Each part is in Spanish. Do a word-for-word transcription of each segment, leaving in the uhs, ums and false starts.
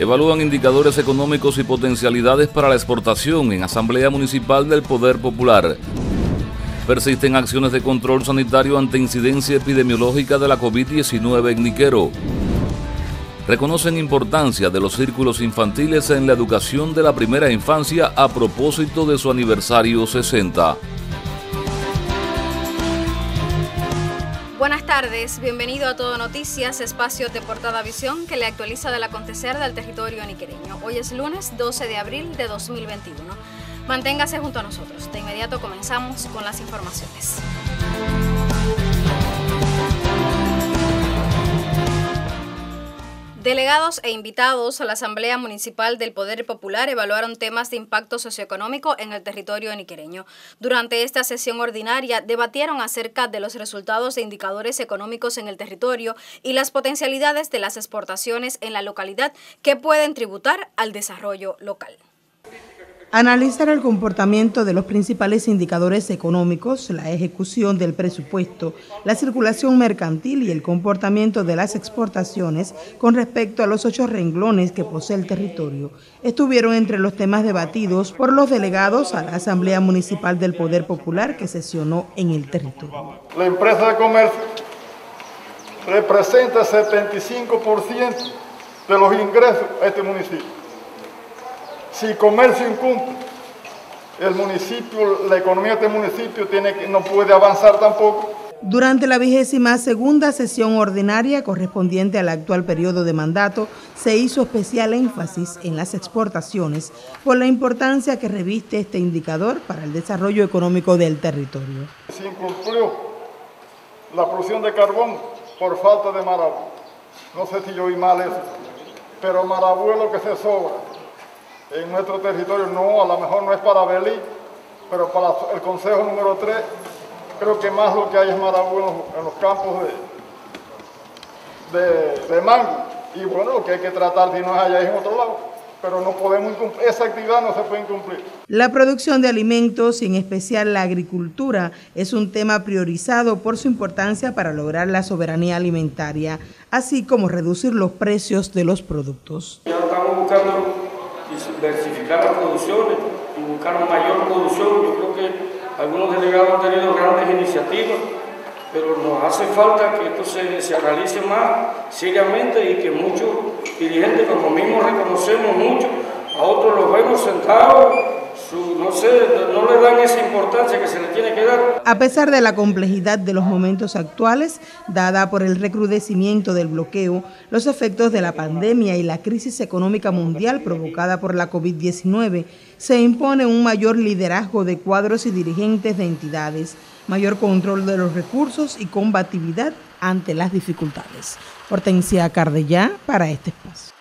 evalúan indicadores económicos y potencialidades para la exportación en Asamblea Municipal del Poder Popular. Persisten acciones de control sanitario ante incidencia epidemiológica de la COVID diecinueve en Niquero. Reconocen importancia de los círculos infantiles en la educación de la primera infancia a propósito de su aniversario sesenta. Buenas tardes, bienvenido a Todo Noticias, espacio de Portada Visión que le actualiza del acontecer del territorio niquereño. Hoy es lunes doce de abril de dos mil veintiuno. Manténgase junto a nosotros. De inmediato comenzamos con las informaciones. Delegados e invitados a la Asamblea Municipal del Poder Popular evaluaron temas de impacto socioeconómico en el territorio niquereño. Durante esta sesión ordinaria debatieron acerca de los resultados de indicadores económicos en el territorio y las potencialidades de las exportaciones en la localidad que pueden tributar al desarrollo local. Analizar el comportamiento de los principales indicadores económicos, la ejecución del presupuesto, la circulación mercantil y el comportamiento de las exportaciones con respecto a los ocho renglones que posee el territorio, estuvieron entre los temas debatidos por los delegados a la Asamblea Municipal del Poder Popular que sesionó en el territorio. La empresa de comercio representa el setenta y cinco por ciento de los ingresos a este municipio. Si comercio incumple, el municipio, la economía de este municipio tiene que, no puede avanzar tampoco. Durante la vigésima segunda sesión ordinaria correspondiente al actual periodo de mandato, se hizo especial énfasis en las exportaciones por la importancia que reviste este indicador para el desarrollo económico del territorio. Se incumplió la producción de carbón por falta de marabú. No sé si yo oí mal eso, pero marabú es lo que se sobra en nuestro territorio. No, a lo mejor no es para Belí, pero para el consejo número tres, creo que más lo que hay es marabú en los, en los campos de, de, de mango. Y bueno, lo que hay que tratar, si no es allá, es en otro lado. Pero no podemos incumplir, esa actividad no se puede incumplir. La producción de alimentos, y en especial la agricultura, es un tema priorizado por su importancia para lograr la soberanía alimentaria, así como reducir los precios de los productos. Ya estamos buscando diversificar las producciones y buscar una mayor producción. Yo creo que algunos delegados han tenido grandes iniciativas, pero nos hace falta que esto se, se analice más seriamente y que muchos dirigentes, como mismos reconocemos mucho, a otros los vemos sentados, su, no sé, no le dan esa importancia que se le tiene que dar. A pesar de la complejidad de los momentos actuales, dada por el recrudecimiento del bloqueo, los efectos de la pandemia y la crisis económica mundial provocada por la COVID diecinueve, se impone un mayor liderazgo de cuadros y dirigentes de entidades, mayor control de los recursos y combatividad ante las dificultades. Hortensia Cardellá para este espacio.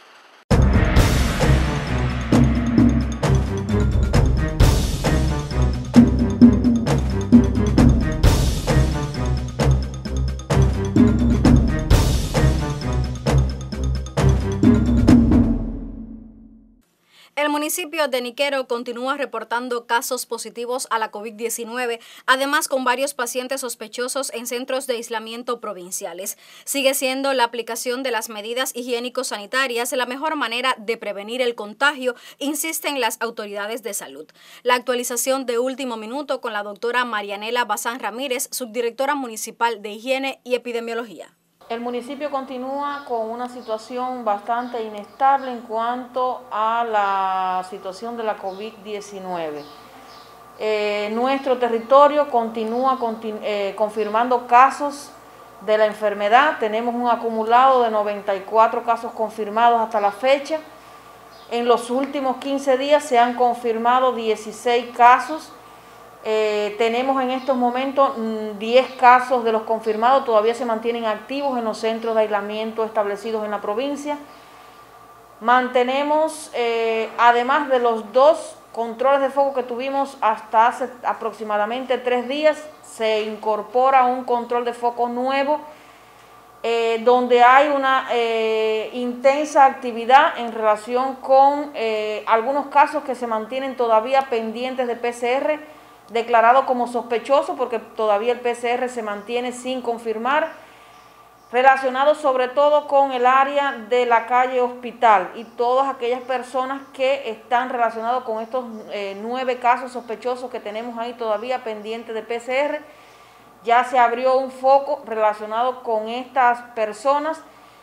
El municipio de Niquero continúa reportando casos positivos a la COVID diecinueve, además con varios pacientes sospechosos en centros de aislamiento provinciales. Sigue siendo la aplicación de las medidas higiénico-sanitarias la mejor manera de prevenir el contagio, insisten las autoridades de salud. La actualización de último minuto con la doctora Marianela Bazán Ramírez, subdirectora municipal de Higiene y Epidemiología. El municipio continúa con una situación bastante inestable en cuanto a la situación de la COVID diecinueve. Eh, nuestro territorio continúa continu eh, confirmando casos de la enfermedad. Tenemos un acumulado de noventa y cuatro casos confirmados hasta la fecha. En los últimos quince días se han confirmado dieciséis casos. Eh, tenemos en estos momentos mmm, diez casos de los confirmados, todavía se mantienen activos en los centros de aislamiento establecidos en la provincia. Mantenemos, eh, además de los dos controles de foco que tuvimos hasta hace aproximadamente tres días, se incorpora un control de foco nuevo, eh, donde hay una eh, intensa actividad en relación con eh, algunos casos que se mantienen todavía pendientes de P C R, declarado como sospechoso porque todavía el P C R se mantiene sin confirmar. relacionados sobre todo con el área de la calle Hospital y todas aquellas personas que están relacionadas con estos eh, nueve casos sospechosos que tenemos ahí todavía pendientes de P C R. Ya se abrió un foco relacionado con estas personas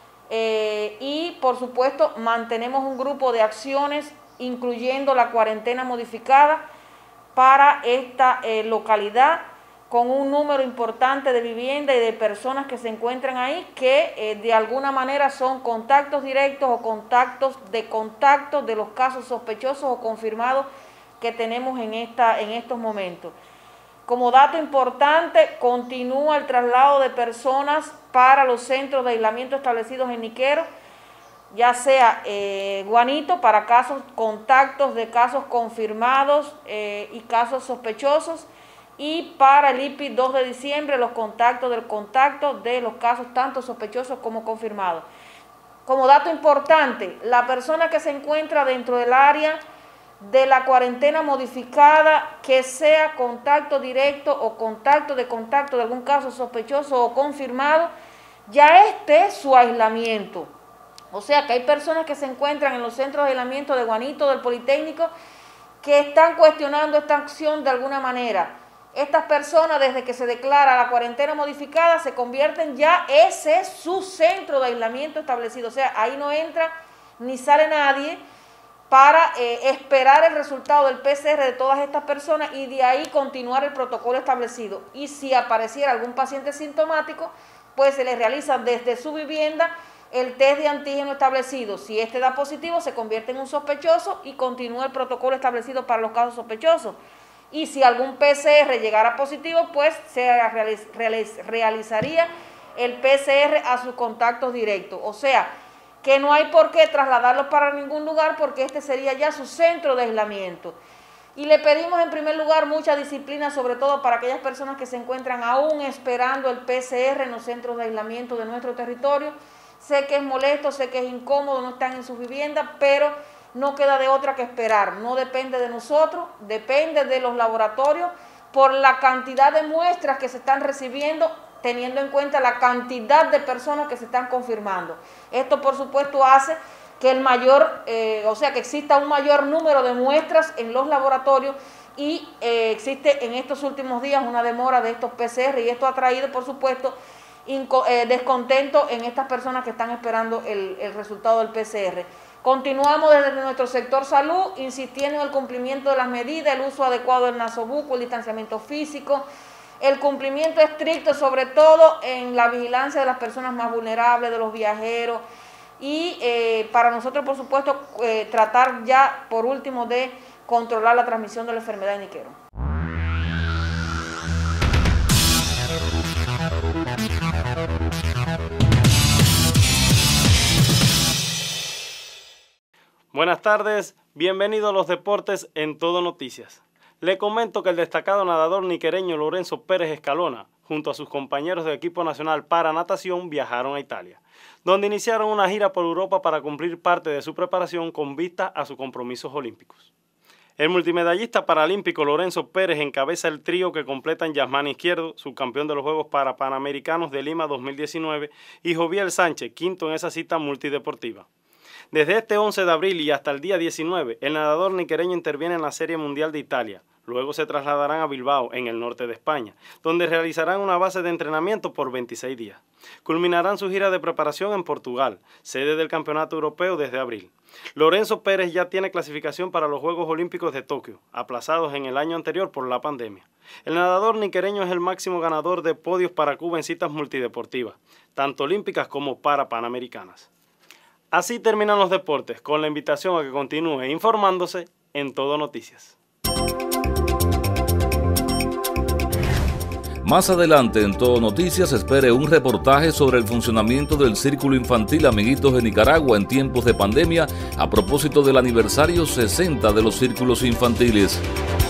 eh, y por supuesto mantenemos un grupo de acciones incluyendo la cuarentena modificada para esta eh, localidad, con un número importante de viviendas y de personas que se encuentran ahí que eh, de alguna manera son contactos directos o contactos de contactos de los casos sospechosos o confirmados que tenemos en, esta, en estos momentos. Como dato importante, continúa el traslado de personas para los centros de aislamiento establecidos en Niquero, ya sea eh, Guanito para casos, contactos de casos confirmados eh, y casos sospechosos, y para el I P I dos de diciembre los contactos del contacto de los casos tanto sospechosos como confirmados. Como dato importante, la persona que se encuentra dentro del área de la cuarentena modificada, que sea contacto directo o contacto de contacto de algún caso sospechoso o confirmado, ya este es su aislamiento. O sea que hay personas que se encuentran en los centros de aislamiento de Guanito, del Politécnico, que están cuestionando esta acción de alguna manera. Estas personas, desde que se declara la cuarentena modificada, se convierten ya, ese es su centro de aislamiento establecido. O sea, ahí no entra ni sale nadie para eh, esperar el resultado del P C R de todas estas personas y de ahí continuar el protocolo establecido. Y si apareciera algún paciente sintomático, pues se le realiza desde su vivienda el test de antígeno establecido. Si este da positivo, se convierte en un sospechoso y continúa el protocolo establecido para los casos sospechosos. Y si algún P C R llegara positivo, pues se realiz, realiz, realizaría el P C R a sus contactos directos. O sea, que no hay por qué trasladarlos para ningún lugar porque este sería ya su centro de aislamiento. Y le pedimos en primer lugar mucha disciplina, sobre todo para aquellas personas que se encuentran aún esperando el P C R en los centros de aislamiento de nuestro territorio. Sé que es molesto, sé que es incómodo, no están en sus viviendas, pero no queda de otra que esperar. No depende de nosotros, depende de los laboratorios por la cantidad de muestras que se están recibiendo, teniendo en cuenta la cantidad de personas que se están confirmando. Esto, por supuesto, hace que el mayor, eh, o sea, que exista un mayor número de muestras en los laboratorios y eh, existe en estos últimos días una demora de estos P C R y esto ha traído, por supuesto, inco, eh, descontento en estas personas que están esperando el, el resultado del P C R. Continuamos desde nuestro sector salud insistiendo en el cumplimiento de las medidas, el uso adecuado del nasobuco, el distanciamiento físico, el cumplimiento estricto sobre todo en la vigilancia de las personas más vulnerables, de los viajeros y eh, para nosotros por supuesto eh, tratar ya por último de controlar la transmisión de la enfermedad de Niquero. Buenas tardes, bienvenidos a los deportes en Todo Noticias. Le comento que el destacado nadador niquereño Lorenzo Pérez Escalona, junto a sus compañeros del equipo nacional para natación, viajaron a Italia, donde iniciaron una gira por Europa para cumplir parte de su preparación con vista a sus compromisos olímpicos. El multimedallista paralímpico Lorenzo Pérez encabeza el trío que completan Yasmán Izquierdo, subcampeón de los Juegos para Panamericanos de Lima dos mil diecinueve, y Joviel Sánchez, quinto en esa cita multideportiva. Desde este once de abril y hasta el día diecinueve, el nadador niquereño interviene en la Serie Mundial de Italia. Luego se trasladarán a Bilbao, en el norte de España, donde realizarán una base de entrenamiento por veintiséis días. Culminarán su gira de preparación en Portugal, sede del Campeonato Europeo desde abril. Lorenzo Pérez ya tiene clasificación para los Juegos Olímpicos de Tokio, aplazados en el año anterior por la pandemia. El nadador niquereño es el máximo ganador de podios para Cuba en citas multideportivas, tanto olímpicas como para panamericanas. Así terminan los deportes, con la invitación a que continúe informándose en Todo Noticias. Más adelante en Todo Noticias espere un reportaje sobre el funcionamiento del Círculo Infantil Amiguitos de Nicaragua en tiempos de pandemia a propósito del aniversario sesenta de los círculos infantiles.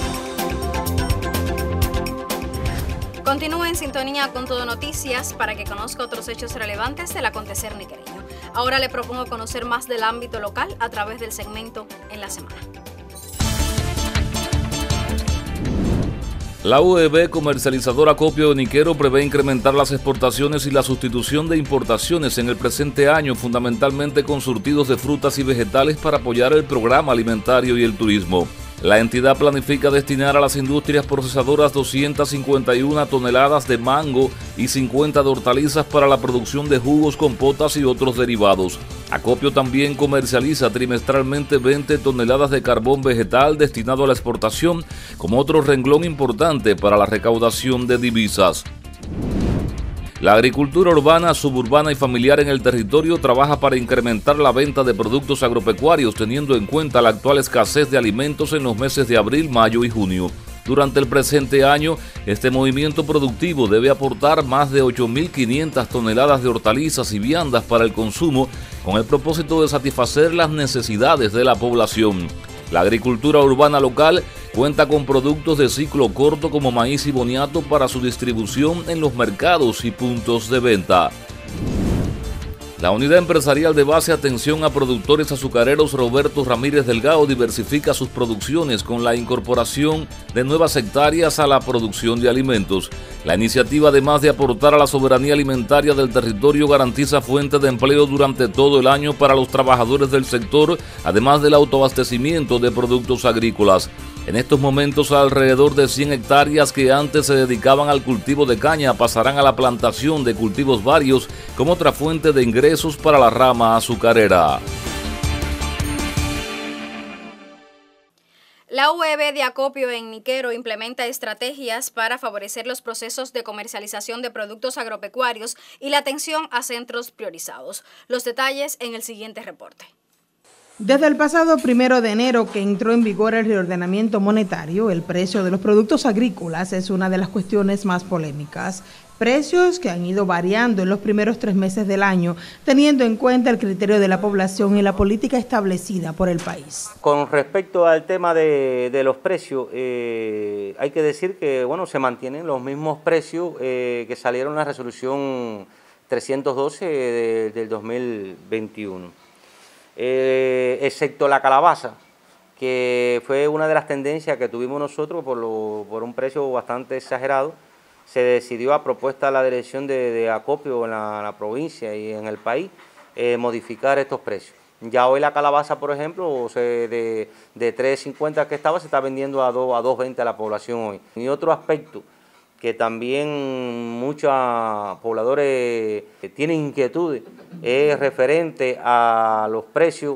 Continúe en sintonía con Todo Noticias para que conozca otros hechos relevantes del acontecer niquereño. Ahora le propongo conocer más del ámbito local a través del segmento En la Semana. La U E B, comercializadora acopio de Niquero, prevé incrementar las exportaciones y la sustitución de importaciones en el presente año, fundamentalmente con surtidos de frutas y vegetales para apoyar el programa alimentario y el turismo. La entidad planifica destinar a las industrias procesadoras doscientas cincuenta y una toneladas de mango y cincuenta de hortalizas para la producción de jugos, compotas y otros derivados. Acopio también comercializa trimestralmente veinte toneladas de carbón vegetal destinado a la exportación, como otro renglón importante para la recaudación de divisas. La agricultura urbana, suburbana y familiar en el territorio trabaja para incrementar la venta de productos agropecuarios, teniendo en cuenta la actual escasez de alimentos en los meses de abril, mayo y junio. Durante el presente año, este movimiento productivo debe aportar más de ocho mil quinientas toneladas de hortalizas y viandas para el consumo, con el propósito de satisfacer las necesidades de la población. La agricultura urbana local cuenta con productos de ciclo corto como maíz y boniato para su distribución en los mercados y puntos de venta. La unidad empresarial de base Atención a Productores Azucareros Roberto Ramírez Delgado diversifica sus producciones con la incorporación de nuevas hectáreas a la producción de alimentos. La iniciativa, además de aportar a la soberanía alimentaria del territorio, garantiza fuentes de empleo durante todo el año para los trabajadores del sector, además del autoabastecimiento de productos agrícolas. En estos momentos, alrededor de cien hectáreas que antes se dedicaban al cultivo de caña pasarán a la plantación de cultivos varios como otra fuente de ingresos para la rama azucarera. La U E B de acopio en Niquero implementa estrategias para favorecer los procesos de comercialización de productos agropecuarios y la atención a centros priorizados. Los detalles en el siguiente reporte. Desde el pasado primero de enero que entró en vigor el reordenamiento monetario, el precio de los productos agrícolas es una de las cuestiones más polémicas. Precios que han ido variando en los primeros tres meses del año, teniendo en cuenta el criterio de la población y la política establecida por el país. Con respecto al tema de, de los precios, eh, hay que decir que bueno, se mantienen los mismos precios eh, que salieron en la resolución trescientos doce de, del dos mil veintiuno. Eh, excepto la calabaza, que fue una de las tendencias que tuvimos nosotros por, lo, por un precio bastante exagerado. Se decidió a propuesta de la dirección de, de acopio en la, la provincia y en el país eh, modificar estos precios. Ya hoy la calabaza, por ejemplo, se, de, de tres cincuenta que estaba, se está vendiendo a dos veinte a la población hoy. Y otro aspecto que también muchos pobladores tienen inquietudes es referente a los precios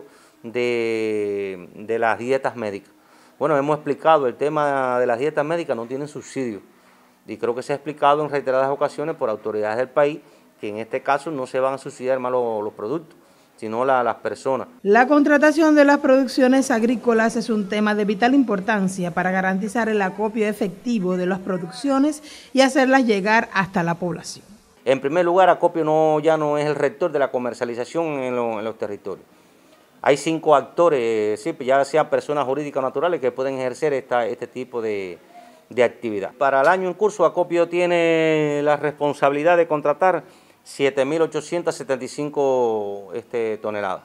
de, de las dietas médicas. Bueno, hemos explicado el tema de las dietas médicas, no tienen subsidio. Y creo que se ha explicado en reiteradas ocasiones por autoridades del país que en este caso no se van a subsidiar más los, los productos, sino la, las personas. La contratación de las producciones agrícolas es un tema de vital importancia para garantizar el acopio efectivo de las producciones y hacerlas llegar hasta la población. En primer lugar, acopio no, ya no es el rector de la comercialización en, lo, en los territorios. Hay cinco actores, sí, ya sean personas jurídicas o naturales, que pueden ejercer esta, este tipo de, de actividad. Para el año en curso, acopio tiene la responsabilidad de contratar siete mil ochocientas setenta y cinco este, toneladas.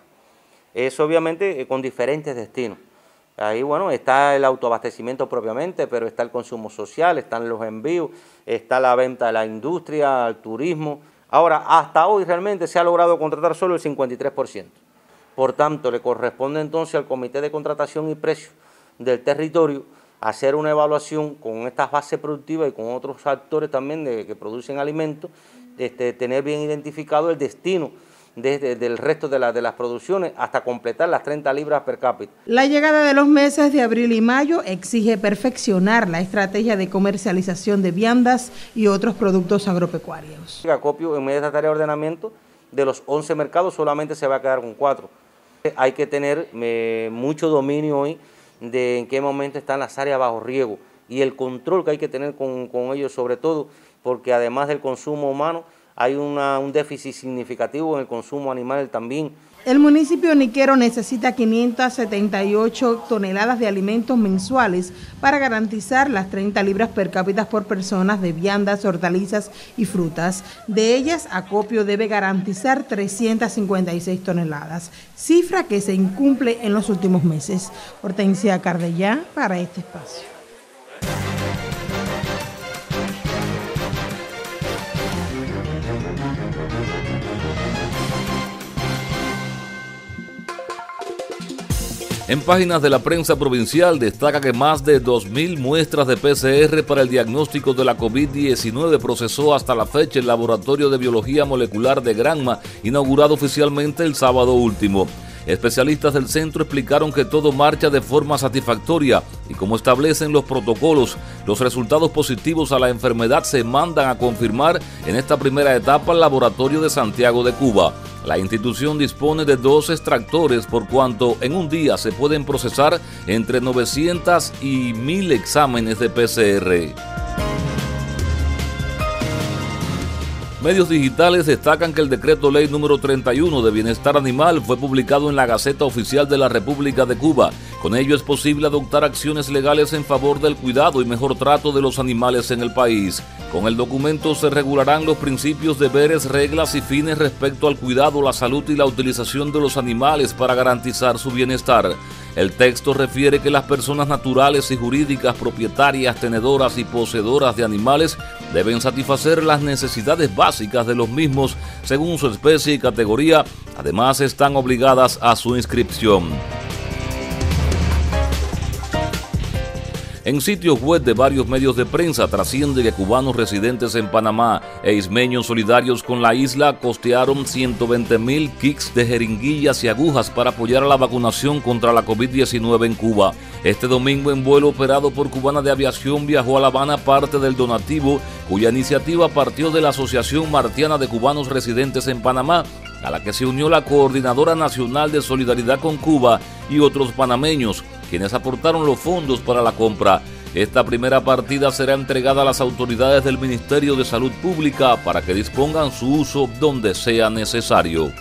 Eso obviamente con diferentes destinos. Ahí, bueno, está el autoabastecimiento propiamente, pero está el consumo social, están los envíos, está la venta de la industria, el turismo. Ahora, hasta hoy realmente se ha logrado contratar solo el cincuenta y tres por ciento. Por tanto, le corresponde entonces al Comité de Contratación y Precios del territorio hacer una evaluación con estas bases productivas y con otros actores también de, que producen alimentos, este, tener bien identificado el destino Desde, del resto de, la, de las producciones hasta completar las treinta libras per cápita. La llegada de los meses de abril y mayo exige perfeccionar la estrategia de comercialización de viandas y otros productos agropecuarios. Acopio en medio de esta tarea de ordenamiento, de los once mercados solamente se va a quedar con cuatro. Hay que tener eh, mucho dominio hoy de en qué momento están las áreas bajo riego y el control que hay que tener con, con ellos, sobre todo porque además del consumo humano, hay una, un déficit significativo en el consumo animal también. El municipio Niquero necesita quinientas setenta y ocho toneladas de alimentos mensuales para garantizar las treinta libras per cápita por personas de viandas, hortalizas y frutas. De ellas, acopio debe garantizar trescientas cincuenta y seis toneladas, cifra que se incumple en los últimos meses. Hortensia Cardellá para este espacio. En páginas de la prensa provincial destaca que más de dos mil muestras de P C R para el diagnóstico de la COVID diecinueve procesó hasta la fecha el Laboratorio de Biología Molecular de Granma, inaugurado oficialmente el sábado último. Especialistas del centro explicaron que todo marcha de forma satisfactoria y como establecen los protocolos, los resultados positivos a la enfermedad se mandan a confirmar en esta primera etapa al Laboratorio de Santiago de Cuba. La institución dispone de dos extractores por cuanto en un día se pueden procesar entre novecientos y mil exámenes de P C R. Medios digitales destacan que el decreto ley número treinta y uno de bienestar animal fue publicado en la Gaceta Oficial de la República de Cuba. Con ello es posible adoptar acciones legales en favor del cuidado y mejor trato de los animales en el país. Con el documento se regularán los principios, deberes, reglas y fines respecto al cuidado, la salud y la utilización de los animales para garantizar su bienestar. El texto refiere que las personas naturales y jurídicas, propietarias, tenedoras y poseedoras de animales deben satisfacer las necesidades básicas de los mismos según su especie y categoría. Además, están obligadas a su inscripción. En sitios web de varios medios de prensa trasciende que cubanos residentes en Panamá e ismeños solidarios con la isla costearon ciento veinte mil kits de jeringuillas y agujas para apoyar a la vacunación contra la COVID diecinueve en Cuba. Este domingo, en vuelo operado por Cubana de Aviación, viajó a La Habana parte del donativo, cuya iniciativa partió de la Asociación Martiana de Cubanos Residentes en Panamá, a la que se unió la Coordinadora Nacional de Solidaridad con Cuba y otros panameños, quienes aportaron los fondos para la compra. Esta primera partida será entregada a las autoridades del Ministerio de Salud Pública para que dispongan su uso donde sea necesario.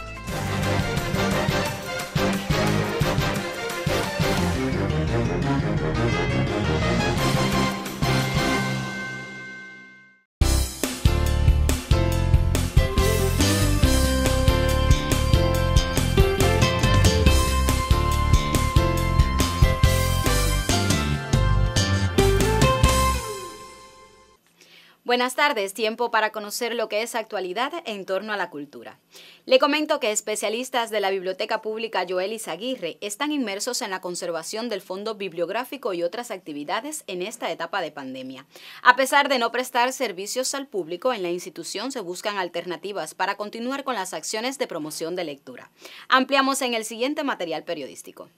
Buenas tardes, tiempo para conocer lo que es actualidad en torno a la cultura. Le comento que especialistas de la Biblioteca Pública Joel Izaguirre están inmersos en la conservación del fondo bibliográfico y otras actividades en esta etapa de pandemia. A pesar de no prestar servicios al público, en la institución se buscan alternativas para continuar con las acciones de promoción de lectura. Ampliamos en el siguiente material periodístico.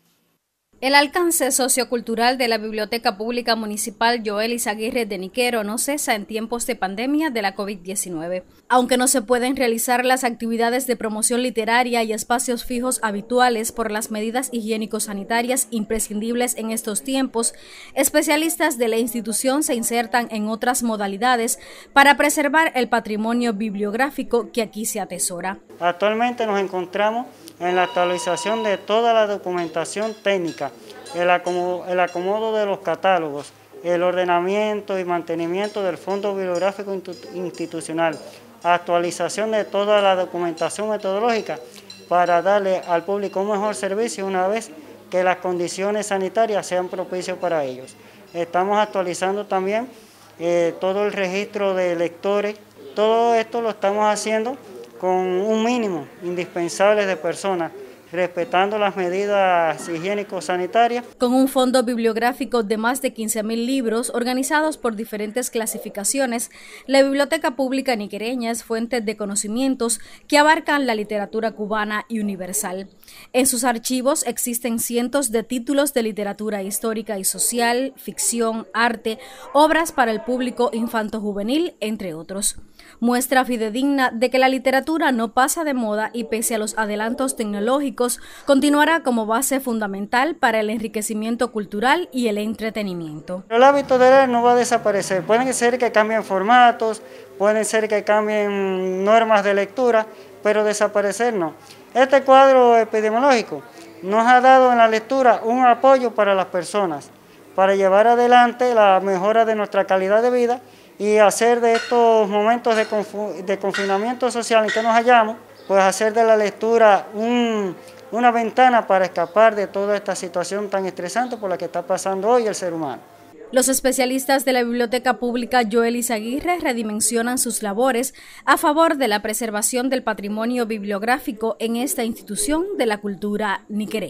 El alcance sociocultural de la Biblioteca Pública Municipal Joel Izaguirre de Niquero no cesa en tiempos de pandemia de la COVID diecinueve. Aunque no se pueden realizar las actividades de promoción literaria y espacios fijos habituales por las medidas higiénico-sanitarias imprescindibles en estos tiempos, especialistas de la institución se insertan en otras modalidades para preservar el patrimonio bibliográfico que aquí se atesora. Actualmente nos encontramos en la actualización de toda la documentación técnica, el acomodo, el acomodo de los catálogos, el ordenamiento y mantenimiento del Fondo Bibliográfico Institucional, actualización de toda la documentación metodológica para darle al público un mejor servicio una vez que las condiciones sanitarias sean propicias para ellos. Estamos actualizando también eh, todo el registro de lectores. Todo esto lo estamos haciendo con un mínimo indispensable de personas, respetando las medidas higiénico-sanitarias. Con un fondo bibliográfico de más de quince mil libros organizados por diferentes clasificaciones, la Biblioteca Pública Niquereña es fuente de conocimientos que abarcan la literatura cubana y universal. En sus archivos existen cientos de títulos de literatura histórica y social, ficción, arte, obras para el público infanto-juvenil, entre otros. Muestra fidedigna de que la literatura no pasa de moda y pese a los adelantos tecnológicos, continuará como base fundamental para el enriquecimiento cultural y el entretenimiento. El hábito de leer no va a desaparecer. Pueden ser que cambien formatos, pueden ser que cambien normas de lectura, pero desaparecer no. Este cuadro epidemiológico nos ha dado en la lectura un apoyo para las personas, para llevar adelante la mejora de nuestra calidad de vida y hacer de estos momentos de, de confinamiento social en que nos hallamos, pues hacer de la lectura un, una ventana para escapar de toda esta situación tan estresante por la que está pasando hoy el ser humano. Los especialistas de la Biblioteca Pública Joel Izaguirre redimensionan sus labores a favor de la preservación del patrimonio bibliográfico en esta institución de la cultura niquereña.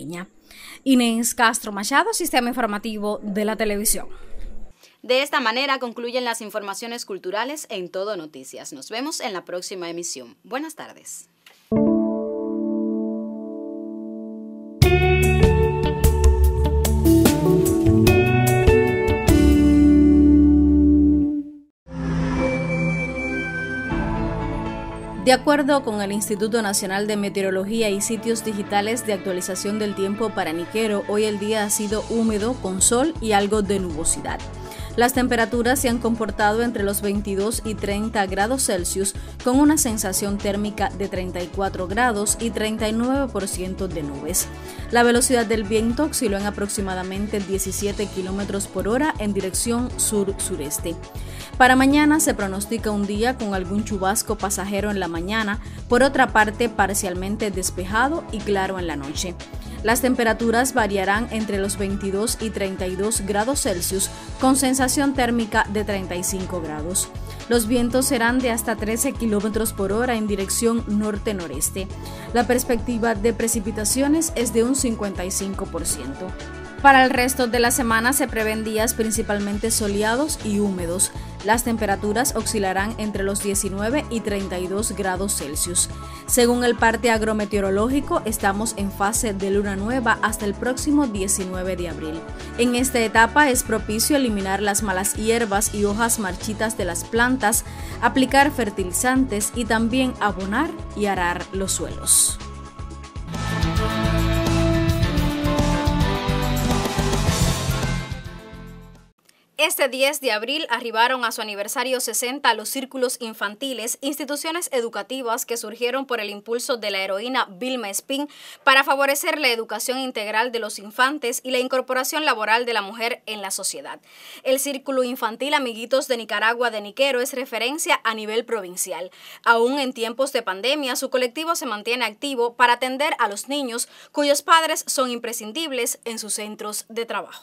Inés Castro Machado, Sistema Informativo de la Televisión. De esta manera concluyen las informaciones culturales en Todo Noticias. Nos vemos en la próxima emisión. Buenas tardes. De acuerdo con el Instituto Nacional de Meteorología y sitios digitales de actualización del tiempo para Niquero, hoy el día ha sido húmedo, con sol y algo de nubosidad. Las temperaturas se han comportado entre los veintidós y treinta grados Celsius, con una sensación térmica de treinta y cuatro grados y treinta y nueve por ciento de nubes. La velocidad del viento osciló en aproximadamente diecisiete kilómetros por hora en dirección sur-sureste. Para mañana se pronostica un día con algún chubasco pasajero en la mañana, por otra parte parcialmente despejado y claro en la noche. Las temperaturas variarán entre los veintidós y treinta y dos grados Celsius, con sensación térmica de treinta y cinco grados. Los vientos serán de hasta trece kilómetros por hora en dirección norte-noreste. La perspectiva de precipitaciones es de un cincuenta y cinco por ciento. Para el resto de la semana se prevén días principalmente soleados y húmedos. Las temperaturas oscilarán entre los diecinueve y treinta y dos grados Celsius. Según el parte agrometeorológico, estamos en fase de luna nueva hasta el próximo diecinueve de abril. En esta etapa es propicio eliminar las malas hierbas y hojas marchitas de las plantas, aplicar fertilizantes y también abonar y arar los suelos. Este diez de abril arribaron a su aniversario sesenta los círculos infantiles, instituciones educativas que surgieron por el impulso de la heroína Vilma Espín para favorecer la educación integral de los infantes y la incorporación laboral de la mujer en la sociedad. El Círculo Infantil Amiguitos de Nicaragua de Niquero es referencia a nivel provincial. Aún en tiempos de pandemia, su colectivo se mantiene activo para atender a los niños cuyos padres son imprescindibles en sus centros de trabajo.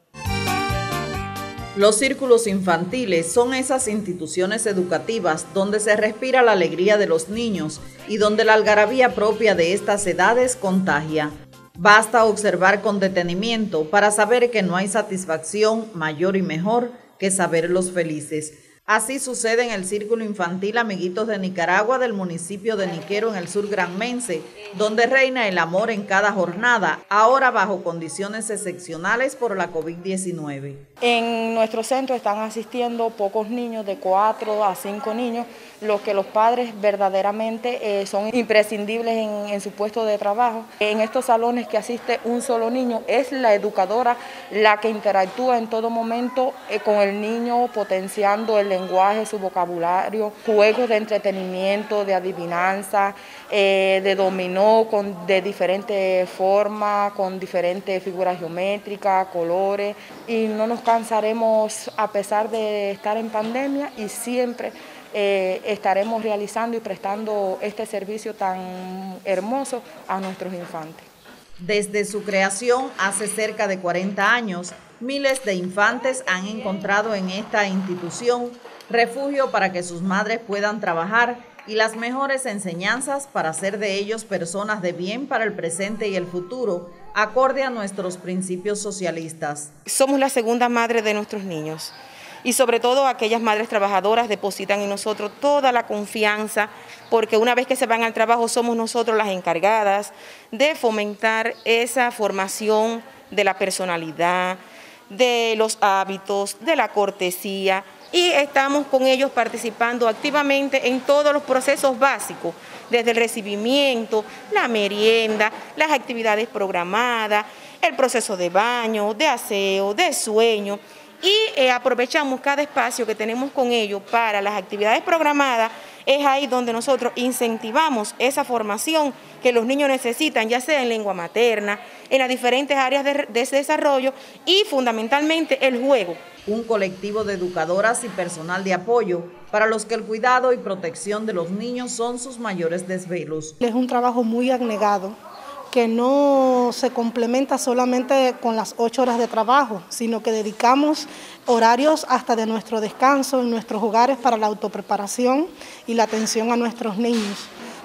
Los círculos infantiles son esas instituciones educativas donde se respira la alegría de los niños y donde la algarabía propia de estas edades contagia. Basta observar con detenimiento para saber que no hay satisfacción mayor y mejor que saberlos felices. Así sucede en el Círculo Infantil Amiguitos de Nicaragua del municipio de Niquero en el sur granmense, donde reina el amor en cada jornada, ahora bajo condiciones excepcionales por la COVID diecinueve. En nuestro centro están asistiendo pocos niños, de cuatro a cinco niños, los que los padres verdaderamente eh, son imprescindibles en, en su puesto de trabajo. En estos salones que asiste un solo niño, es la educadora la que interactúa en todo momento eh, con el niño, potenciando el lenguaje, su vocabulario, juegos de entretenimiento, de adivinanza, eh, de dominó con, de diferentes formas, con diferentes figuras geométricas, colores, y no nos cansaremos a pesar de estar en pandemia y siempre eh, estaremos realizando y prestando este servicio tan hermoso a nuestros infantes. Desde su creación hace cerca de cuarenta años, miles de infantes han encontrado en esta institución refugio para que sus madres puedan trabajar y las mejores enseñanzas para hacer de ellos personas de bien para el presente y el futuro, acorde a nuestros principios socialistas. Somos la segunda madre de nuestros niños y sobre todo aquellas madres trabajadoras depositan en nosotros toda la confianza, porque una vez que se van al trabajo somos nosotros las encargadas de fomentar esa formación de la personalidad, de los hábitos, de la cortesía, y estamos con ellos participando activamente en todos los procesos básicos, desde el recibimiento, la merienda, las actividades programadas, el proceso de baño, de aseo, de sueño, y eh, aprovechamos cada espacio que tenemos con ellos para las actividades programadas. Es ahí donde nosotros incentivamos esa formación que los niños necesitan, ya sea en lengua materna, en las diferentes áreas de, de desarrollo y fundamentalmente el juego. Un colectivo de educadoras y personal de apoyo para los que el cuidado y protección de los niños son sus mayores desvelos. Es un trabajo muy abnegado, que no se complementa solamente con las ocho horas de trabajo, sino que dedicamos horarios hasta de nuestro descanso en nuestros hogares para la autopreparación y la atención a nuestros niños.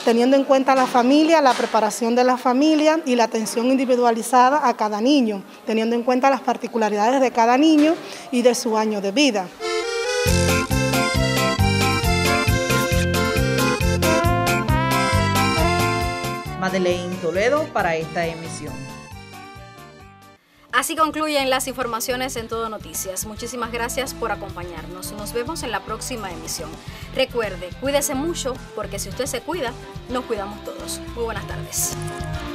teniendo en cuenta la familia, la preparación de la familia y la atención individualizada a cada niño, teniendo en cuenta las particularidades de cada niño y de su año de vida. Madeleine Toledo para esta emisión. Así concluyen las informaciones en Todo Noticias. Muchísimas gracias por acompañarnos. Nos vemos en la próxima emisión. Recuerde, cuídese mucho, porque si usted se cuida, nos cuidamos todos. Muy buenas tardes.